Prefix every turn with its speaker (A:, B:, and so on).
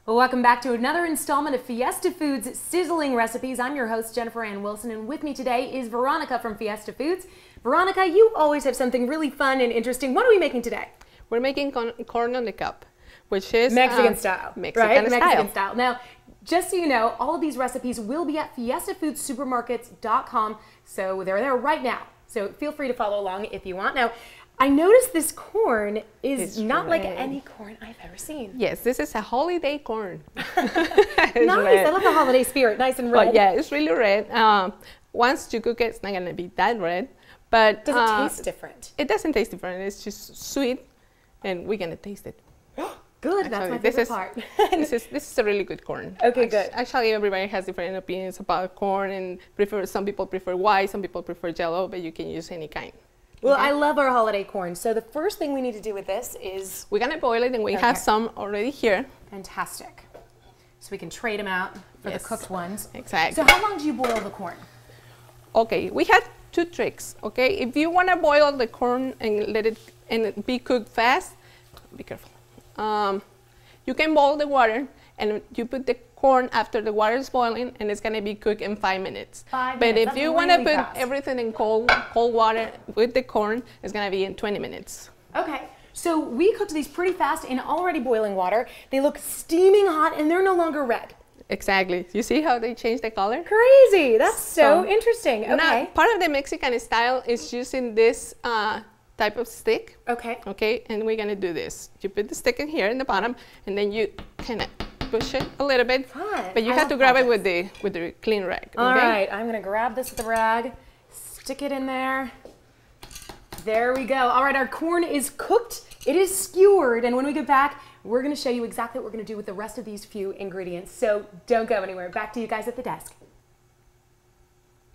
A: Well, welcome back to another installment of Fiesta Foods Sizzling Recipes. I'm your host, Jennifer Ann Wilson, and with me today is Veronica from Fiesta Foods. Veronica, you always have something really fun and interesting. What are we making today?
B: We're making corn on the cob, which is
A: Mexican style.
B: Mexican
A: style. Now, just so you know, all of these recipes will be at fiestafoodssupermarkets.com, so they're there right now. So feel free to follow along if you want. Now, I noticed this corn is not like any corn I've ever seen.
B: Yes, this is a holiday corn.
A: Nice, I love the holiday spirit, nice and red.
B: But yeah, it's really red. Once you cook it, it's not gonna be that red. But
A: does it taste different?
B: It doesn't taste different. It's just sweet, and we're gonna taste it.
A: Good, that's my favorite part.
B: this is a really good corn.
A: Okay, good.
B: Actually, everybody has different opinions about corn, and some people prefer white, some people prefer yellow, but you can use any kind.
A: Well, okay. I love our holiday corn. So the first thing we need to do with this is...
B: We're gonna boil it, and we have some already here.
A: Fantastic. So we can trade them out for the cooked ones.
B: Exactly.
A: So how long do you boil the corn?
B: Okay, we have two tricks, okay? If you wanna boil the corn and let it be cooked fast, be careful. You can boil the water, and you put the corn after the water is boiling, and it's gonna be cooked in 5 minutes. But if you wanna put everything in cold water with the corn, it's gonna be in 20 minutes.
A: Okay, so we cooked these pretty fast in already boiling water. They look steaming hot, and they're no longer red.
B: Exactly. You see how they change the color?
A: Crazy. That's so interesting. Okay.
B: Now, part of the Mexican style is using this type of stick.
A: Okay.
B: Okay, and we're gonna do this. You put the stick in here in the bottom, and then you kind of push it a little bit.
A: Fun.
B: But you have to grab it with the clean rag. Okay?
A: All right, I'm gonna grab this with the rag, stick it in there. There we go. All right, our corn is cooked. It is skewered, and when we get back, we're gonna show you exactly what we're gonna do with the rest of these few ingredients. So don't go anywhere. Back to you guys at the desk.